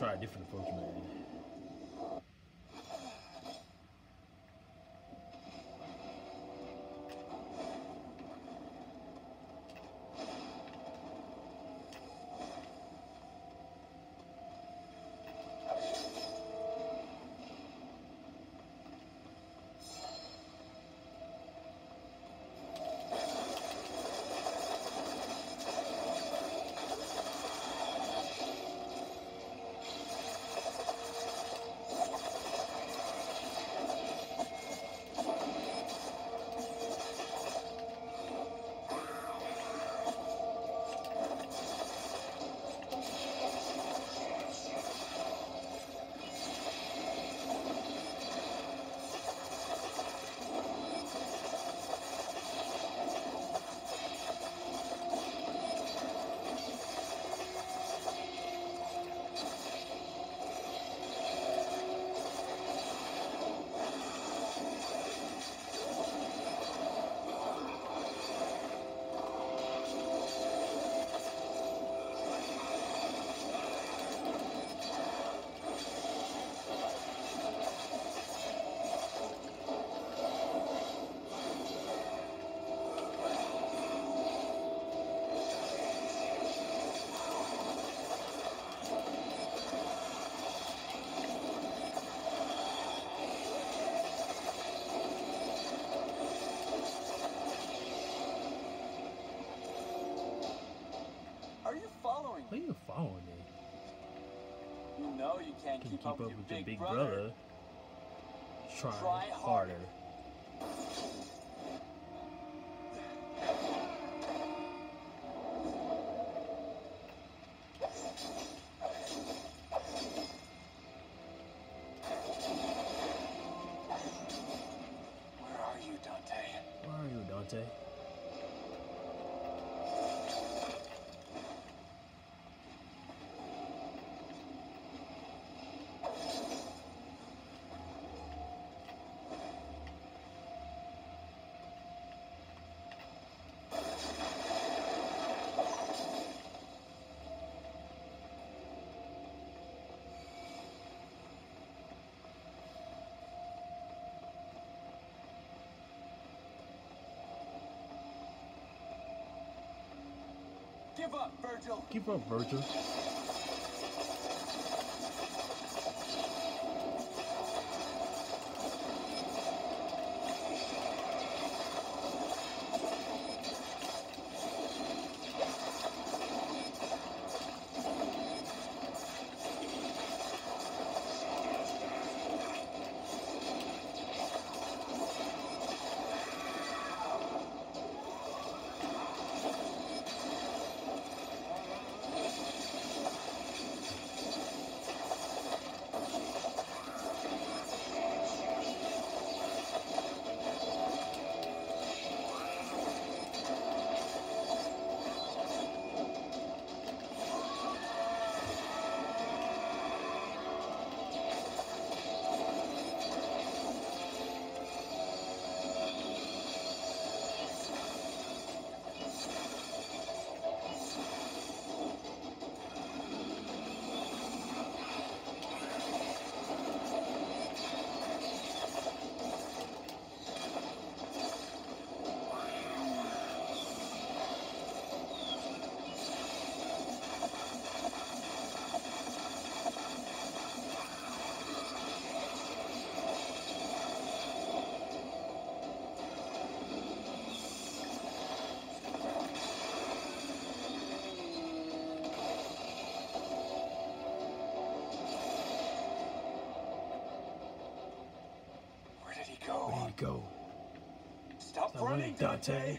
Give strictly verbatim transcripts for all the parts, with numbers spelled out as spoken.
try a different approach, man. Why are you following me? You know you can't Can keep, keep up, up with, with your your big, big brother. brother. Try, Try harder. Where are you, Dante? Where are you, Dante? Give up, Vergil. Give up, Vergil. Where you go? Stop, Stop running, running, Dante. Dante.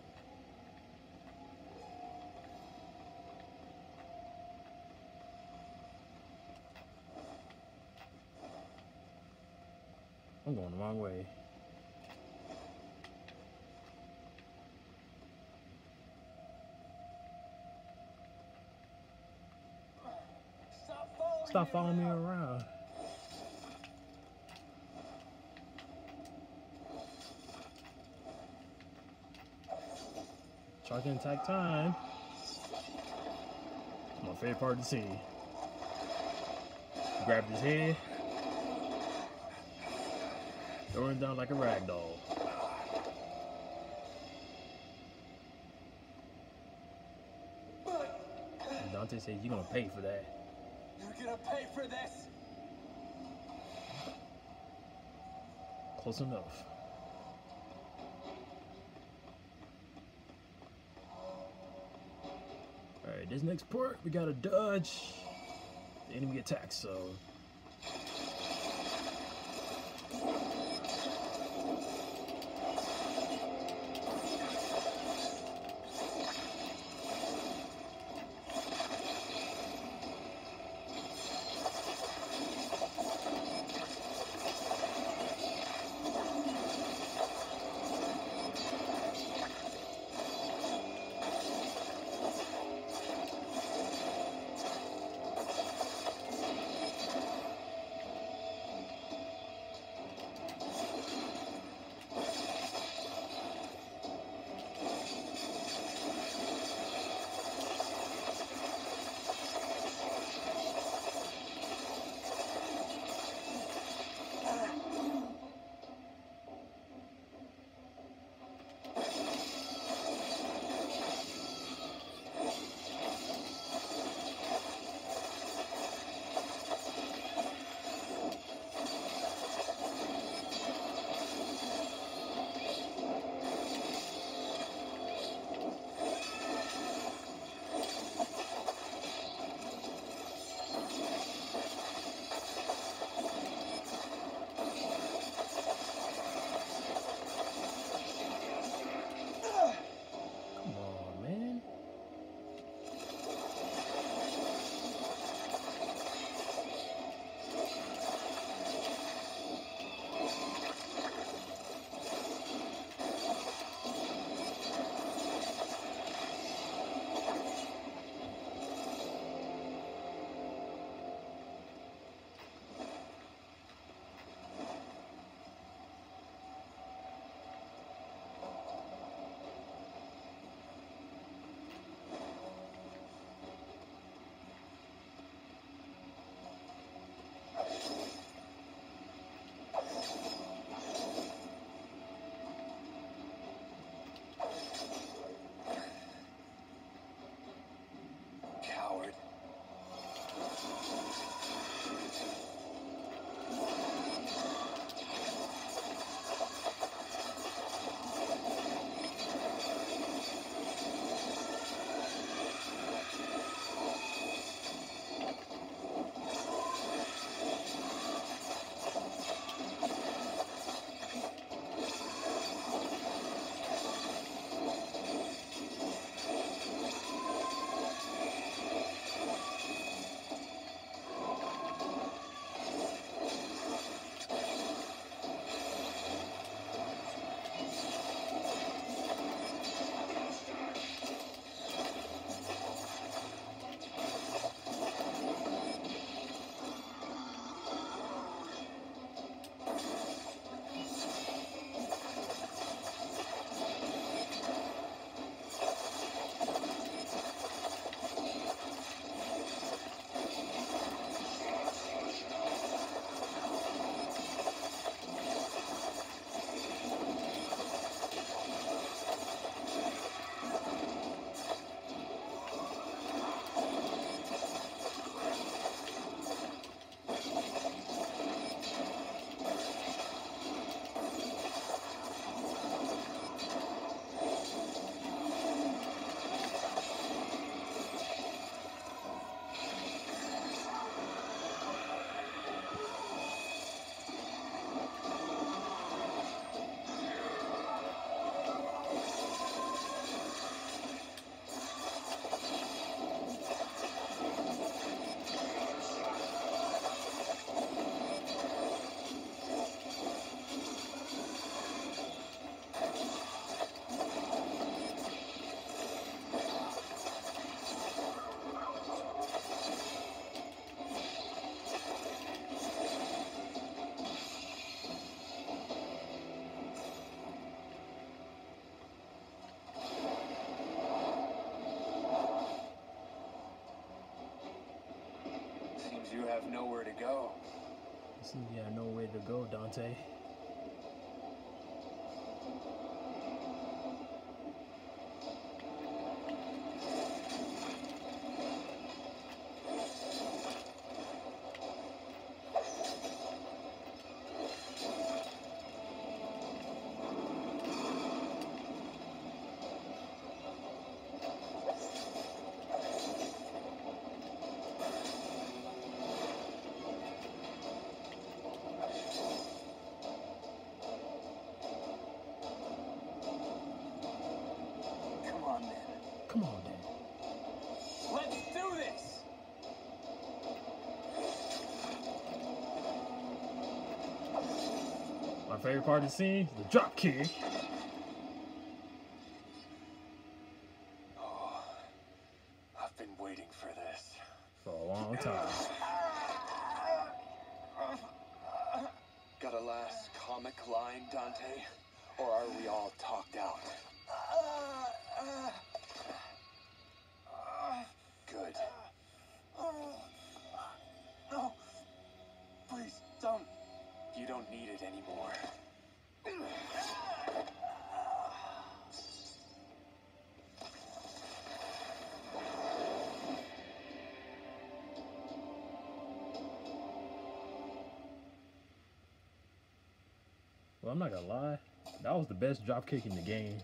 I'm going the wrong way. Stop following, Stop me, following me around. around. Charging attack time. My favorite part to see. Grabbed his head. Throwing him down like a rag doll. And Dante says, you're gonna pay for that. You're gonna pay for this. Close enough. Alright, this next part, we gotta dodge the enemy attack, so. Seems you have nowhere to go. Seems you have nowhere to go, Dante. Come on, then. Let's do this! My favorite part of the scene, the drop kick. Oh, I've been waiting for this. For a long time. Got a last comic line, Dante? Or are we all talked out? Good. No. Please, don't. You don't need it anymore. Well, I'm not gonna lie. That was the best drop kick in the game.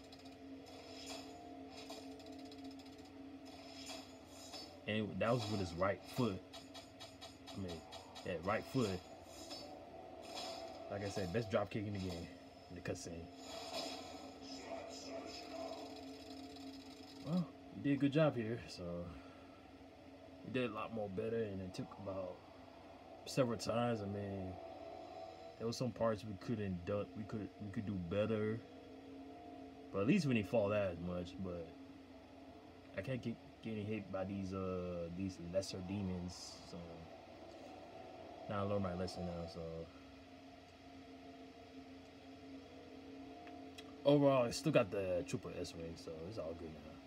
And that was with his right foot. I mean, that right foot. Like I said, best drop kick in the game. In the cutscene. Well, he did a good job here, so he did a lot more better, and it took about several times. I mean, there was some parts we couldn't do, we could we could do better. But at least we didn't fall that much. But I can't get getting hit by these uh these lesser demons, so now I learned my lesson now. So overall, I still got the triple S ring, so it's all good now.